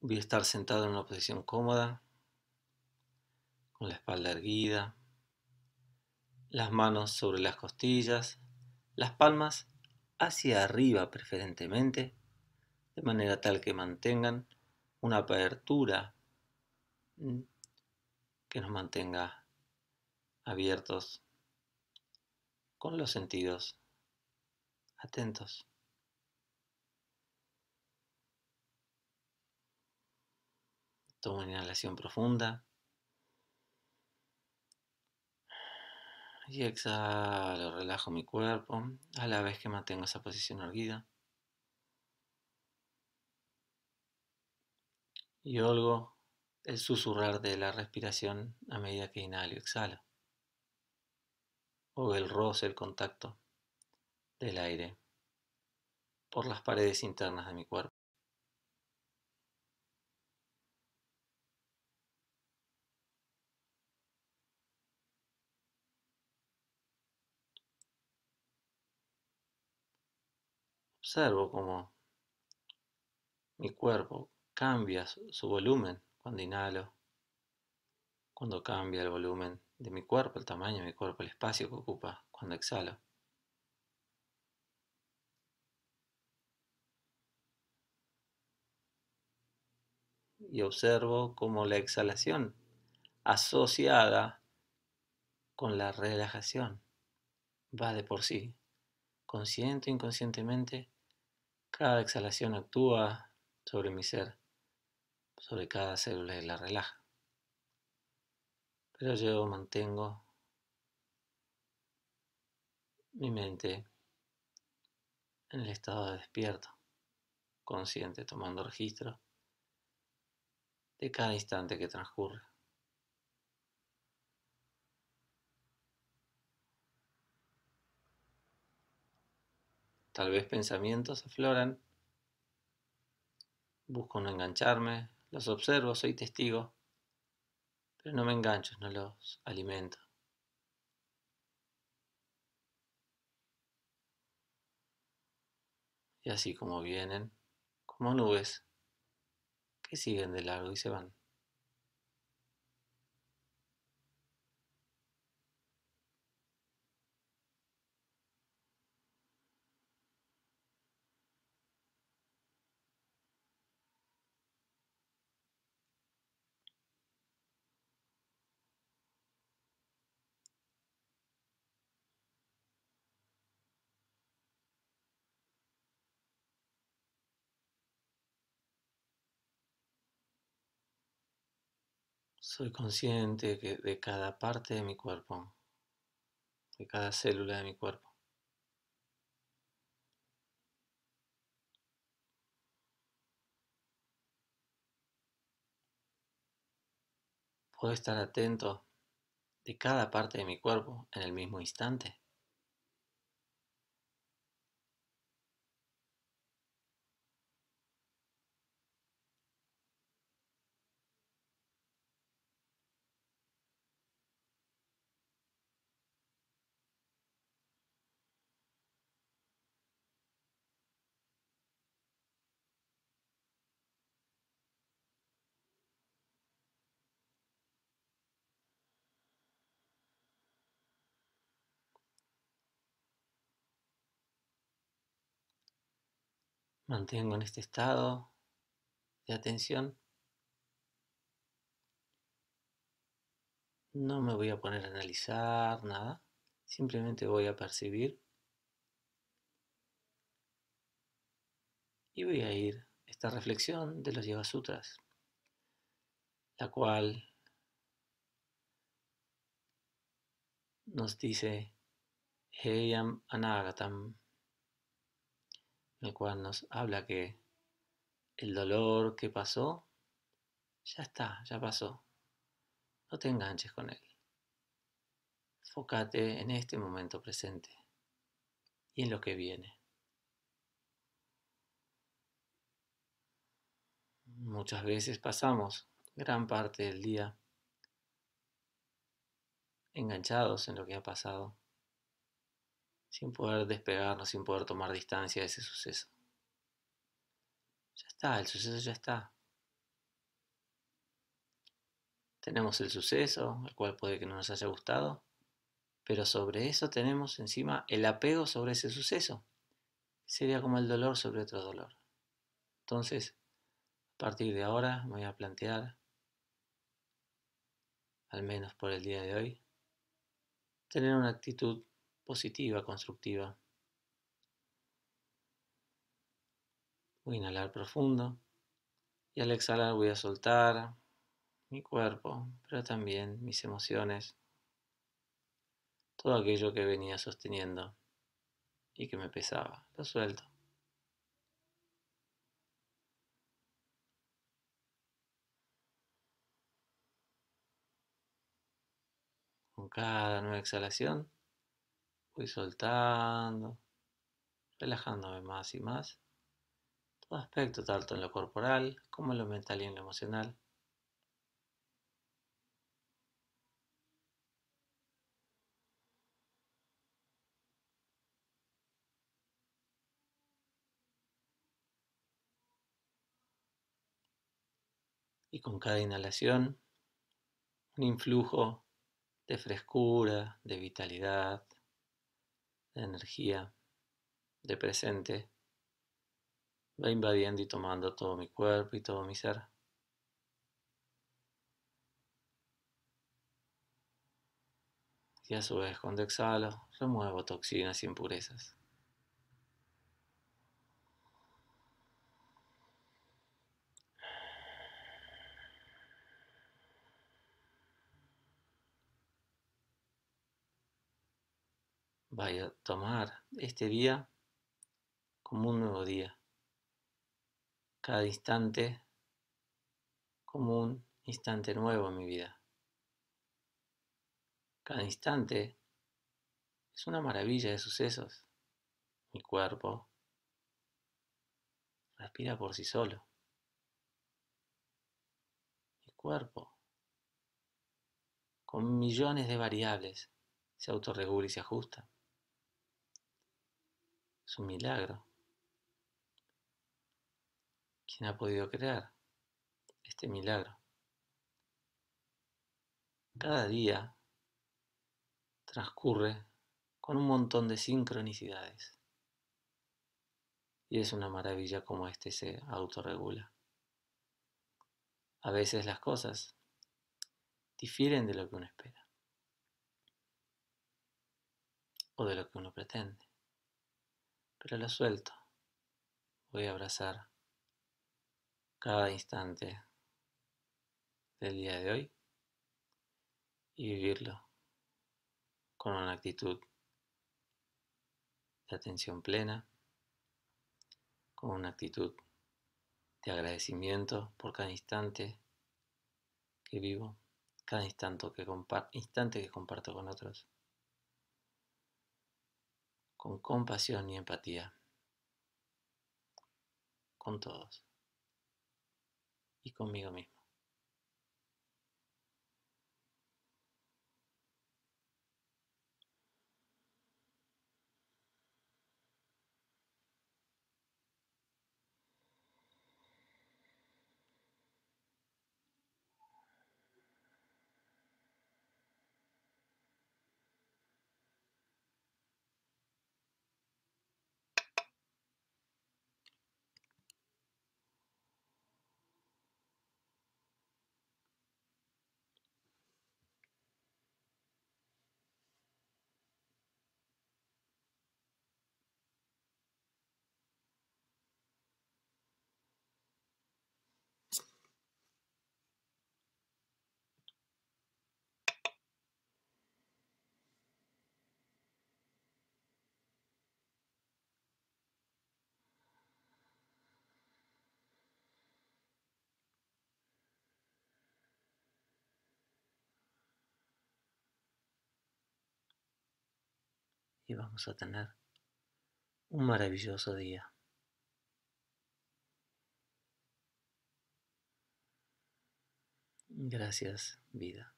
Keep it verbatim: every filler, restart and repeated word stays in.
Voy a estar sentado en una posición cómoda, con la espalda erguida, las manos sobre las costillas, las palmas hacia arriba preferentemente, de manera tal que mantengan una apertura que nos mantenga abiertos con los sentidos atentos. Tomo una inhalación profunda y exhalo, relajo mi cuerpo a la vez que mantengo esa posición erguida. Y oigo el susurrar de la respiración a medida que inhalo y exhalo, o el roce, el contacto del aire por las paredes internas de mi cuerpo. Observo cómo mi cuerpo cambia su volumen cuando inhalo, cuando cambia el volumen de mi cuerpo, el tamaño de mi cuerpo, el espacio que ocupa cuando exhalo. Y observo cómo la exhalación asociada con la relajación va de por sí. Consciente o inconscientemente, cada exhalación actúa sobre mi ser, sobre cada célula y la relaja. Pero yo mantengo mi mente en el estado de despierto, consciente, tomando registro de cada instante que transcurre. Tal vez pensamientos afloran, busco no engancharme, los observo, soy testigo, pero no me engancho, no los alimento. Y así como vienen, como nubes que siguen de largo y se van. Soy consciente que de cada parte de mi cuerpo, de cada célula de mi cuerpo. Puedo estar atento de cada parte de mi cuerpo en el mismo instante. Mantengo en este estado de atención. No me voy a poner a analizar nada, simplemente voy a percibir y voy a ir esta reflexión de los Yoga Sutras, la cual nos dice Heyam Anagatam, el cual nos habla que el dolor que pasó ya está, ya pasó. No te enganches con él. Fócate en este momento presente y en lo que viene. Muchas veces pasamos gran parte del día enganchados en lo que ha pasado, sin poder despegarnos, sin poder tomar distancia de ese suceso. Ya está, el suceso ya está. Tenemos el suceso, el cual puede que no nos haya gustado, pero sobre eso tenemos encima el apego sobre ese suceso. Sería como el dolor sobre otro dolor. Entonces, a partir de ahora me voy a plantear, al menos por el día de hoy, tener una actitud positiva, constructiva. Voy a inhalar profundo y al exhalar voy a soltar mi cuerpo, pero también mis emociones, todo aquello que venía sosteniendo y que me pesaba, lo suelto. Con cada nueva exhalación voy soltando, relajándome más y más, todo aspecto tanto en lo corporal como en lo mental y en lo emocional. Y con cada inhalación, un influjo de frescura, de vitalidad, de energía, de presente, va invadiendo y tomando todo mi cuerpo y todo mi ser. Y a su vez, cuando exhalo, remuevo toxinas y impurezas. Voy a tomar este día como un nuevo día. Cada instante como un instante nuevo en mi vida. Cada instante es una maravilla de sucesos. Mi cuerpo respira por sí solo. Mi cuerpo, con millones de variables, se autorregula y se ajusta. Es un milagro. ¿Quién ha podido crear este milagro? Cada día transcurre con un montón de sincronicidades. Y es una maravilla como este se autorregula. A veces las cosas difieren de lo que uno espera o de lo que uno pretende, pero lo suelto. Voy a abrazar cada instante del día de hoy y vivirlo con una actitud de atención plena, con una actitud de agradecimiento por cada instante que vivo, cada instante que, compa- instante que comparto con otros, con compasión y empatía, con todos y conmigo mismo. Y vamos a tener un maravilloso día. Gracias, vida.